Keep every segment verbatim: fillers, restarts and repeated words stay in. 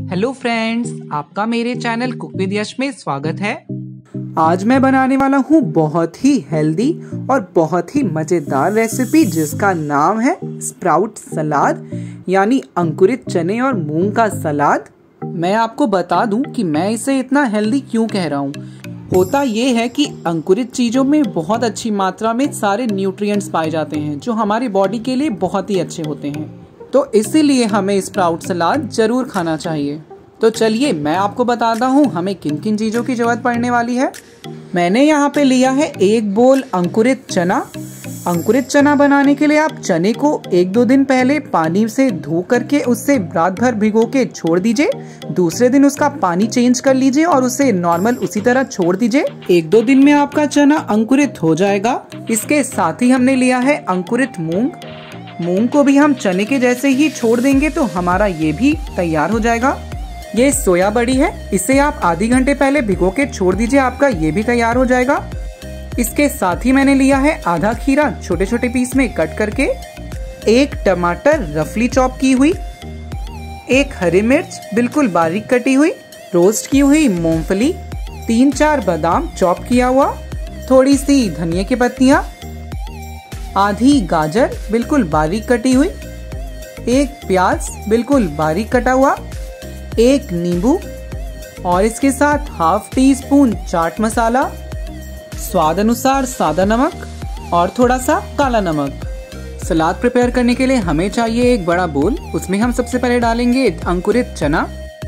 Hello friends, आपका मेरे channel cook with यश में स्वागत है। आज मैं बनाने वाला हूँ बहुत ही हेल्दी और बहुत ही मज़ेदार रेसिपी जिसका नाम है स्प्राउट सलाद, यानी अंकुरित चने और मूंग का सलाद। मैं आपको बता दूं कि मैं इसे इतना हेल्दी क्यों कह रहा हूँ। होता ये है कि अंकुरित चीज़ों में बहुत अच्छी मात्रा में सारे न्यूट्रिएंट्स पाए जाते हैं जो हमारी बॉडी के लिए बहुत ही अच्छे होते हैं, तो इसीलिए हमें स्प्राउट सलाद जरूर खाना चाहिए। तो चलिए मैं आपको बताता हूँ हमें किन किन चीज़ों की जरूरत पड़ने वाली है। मैंने यहाँ पे लिया है एक बोल अंकुरित चना। अंकुरित चना बनाने के लिए आप चने को एक दो दिन पहले पानी से धो करके उससे रात भर भिगो के छोड़ दीजिए। दूसरे दिन उसका पानी चेंज कर लीजिए और उसे नॉर्मल उसी तरह छोड़ दीजिए। एक दो दिन में आपका चना अंकुरित हो जाएगा। इसके साथ ही हमने लिया है अंकुरित मूंग। मूंग को भी हम चने के जैसे ही छोड़ देंगे तो हमारा ये भी तैयार हो जाएगा। ये सोया बड़ी है, इसे आप आधी घंटे पहले भिगो के छोड़ दीजिए, आपका ये भी तैयार हो जाएगा। इसके साथ ही मैंने लिया है आधा खीरा छोटे छोटे पीस में कट करके, एक टमाटर रफली चॉप की हुई, एक हरी मिर्च बिल्कुल बारीक कटी हुई, रोस्ट की हुई मूंगफली, तीन चार बादाम चॉप किया हुआ, थोड़ी सी धनिया की पत्तियां, आधी गाजर बिल्कुल बारीक कटी हुई, एक प्याज बिल्कुल बारीक कटा हुआ, एक नींबू और इसके साथ half teaspoon chaat masala, स्वाद अनुसार सादा नमक और थोड़ा सा काला नमक। सलाद प्रिपेयर करने के लिए हमें चाहिए एक बड़ा बोल। उसमें हम सबसे पहले डालेंगे अंकुरित चना।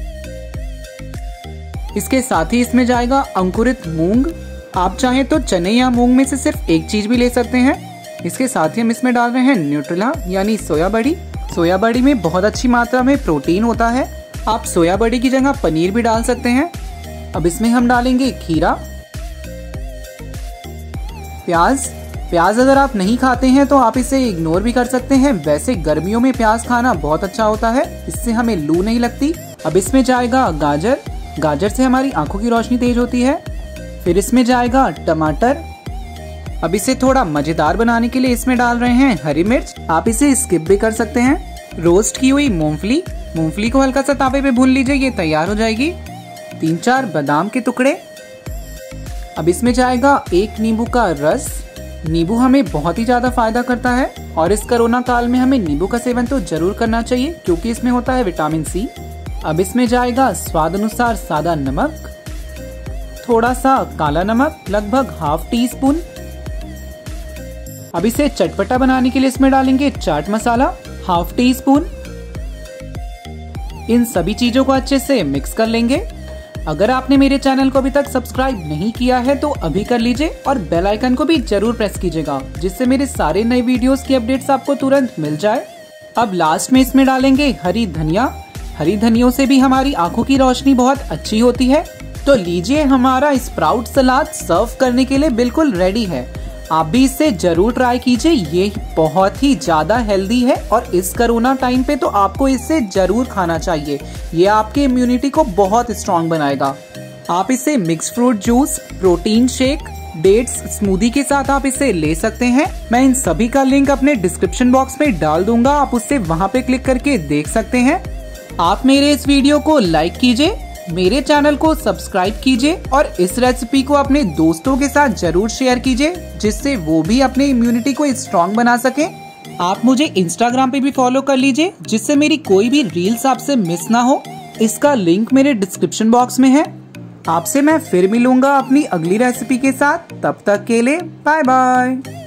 इसके साथ ही इसमें जाएगा अंकुरित मूंग। आप चाहें तो चने या मूंग में से सिर्फ एक चीज भी ले सकते हैं। इसके साथ ही हम इसमें डाल रहे हैं न्यूट्रेला यानी सोया बड़ी। सोया बड़ी में बहुत अच्छी मात्रा में प्रोटीन होता है। आप सोया बड़ी की जगह पनीर भी डाल सकते हैं। अब इसमें हम डालेंगे खीरा, प्याज। प्याज अगर आप नहीं खाते हैं तो आप इसे इग्नोर भी कर सकते हैं। वैसे गर्मियों में प्याज खाना बहुत अच्छा होता है, इससे हमें लू नहीं लगती। अब इसमें जाएगा गाजर। गाजर से हमारी आंखों की रोशनी तेज होती है। फिर इसमें जाएगा टमाटर। अब इसे थोड़ा मजेदार बनाने के लिए इसमें डाल रहे हैं हरी मिर्च। आप इसे स्किप भी कर सकते हैं। रोस्ट की हुई मूंगफली। मूंगफली को हल्का सा तावे पे भून लीजिए, ये तैयार हो जाएगी। तीन चार बादाम के टुकड़े। अब इसमें जाएगा एक नींबू का रस। नींबू हमें बहुत ही ज्यादा फायदा करता है और इस कोरोना काल में हमें नींबू का सेवन तो जरूर करना चाहिए क्योंकि इसमें होता है विटामिन सी। अब इसमें जाएगा स्वाद अनुसार सादा नमक, थोड़ा सा काला नमक लगभग हाफ टी स्पून। अब इसे चटपटा बनाने के लिए इसमें डालेंगे chaat masala half teaspoon. इन सभी चीजों को अच्छे से मिक्स कर लेंगे। अगर आपने मेरे चैनल को अभी तक सब्सक्राइब नहीं किया है तो अभी कर लीजिए और बेल आइकन को भी जरूर प्रेस कीजिएगा जिससे मेरे सारे नए वीडियोस की अपडेट्स आपको तुरंत मिल जाए। अब लास्ट में इसमें डालेंगे हरी धनिया। हरी धनियों से भी हमारी आंखों की रोशनी बहुत अच्छी होती है। तो लीजिए, हमारा स्प्राउट सलाद सर्व करने के लिए बिल्कुल रेडी है। आप भी इसे जरूर ट्राई कीजिए, ये बहुत ही ज्यादा हेल्दी है और इस कोरोना टाइम पे तो आपको इसे जरूर खाना चाहिए। ये आपके इम्यूनिटी को बहुत स्ट्रांग बनाएगा। आप इसे mix fruit juice, protein shake, dates smoothie के साथ आप इसे ले सकते हैं। मैं इन सभी का लिंक अपने डिस्क्रिप्शन बॉक्स में डाल दूंगा, आप उससे वहां पे क्लिक करके देख सकते हैं। आप मेरे इस वीडियो को लाइक कीजिए, मेरे चैनल को सब्सक्राइब कीजिए और इस रेसिपी को अपने दोस्तों के साथ जरूर शेयर कीजिए जिससे वो भी अपने इम्यूनिटी को स्ट्रांग बना सके। आप मुझे इंस्टाग्राम पे भी फॉलो कर लीजिए जिससे मेरी कोई भी रील्स आपसे मिस ना हो। इसका लिंक मेरे डिस्क्रिप्शन बॉक्स में है। आपसे मैं फिर मिलूंगा अपनी अगली रेसिपी के साथ। तब तक के लिए बाय बाय।